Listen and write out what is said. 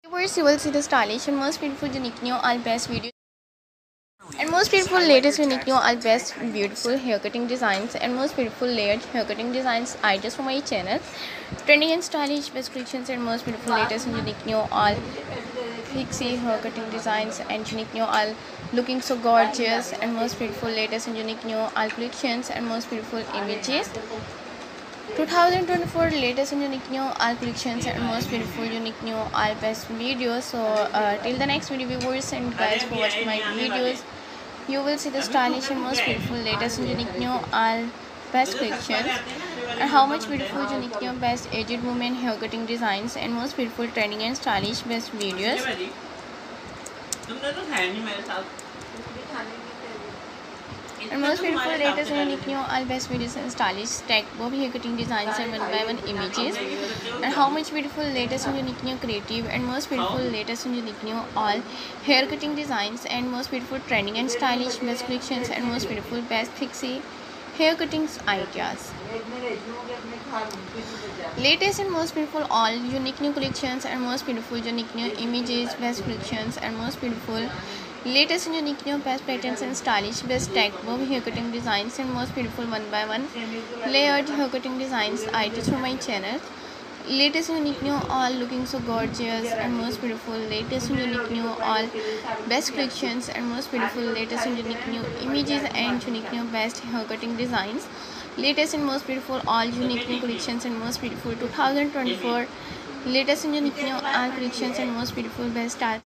Viewers, you will see the stylish and most beautiful, unique, new, all best videos and most beautiful, latest, unique, new, all best beautiful hair cutting designs and most beautiful layered hair cutting designs ideas from my channel. Trending and stylish best collections and most beautiful, latest, and unique, new, all pixie hair cutting designs and unique, new, all looking so gorgeous and most beautiful, latest, and unique, new, all collections and most beautiful images. 2024 latest and unique new all collections and most beautiful unique new all best videos. So till the next video, viewers and guys, for watching my videos, you will see the stylish and most beautiful latest and unique new all best collections and how much beautiful unique new best aged women hair cutting designs and most beautiful trending and stylish best videos. And most beautiful, latest, and unique new all best videos and stylish tech bob hair cutting designs and one by one images. And how much beautiful, latest, and unique new creative and most beautiful, latest, and unique new all hair cutting designs and most beautiful trending and stylish best collections and most beautiful best pixie hair cuttings ideas. Latest and most beautiful all unique new collections and most beautiful unique new images, best collections and most beautiful latest and unique new best patterns and stylish best tech bob hair cutting designs and most beautiful one by one layered hair cutting designs ideas from my channel. Latest and unique new all looking so gorgeous and most beautiful, latest and unique new all best collections and most beautiful, latest and unique new images and unique new best hair cutting designs. Latest and most beautiful all unique new collections and most beautiful 2024 latest and unique new all collections and most beautiful best style.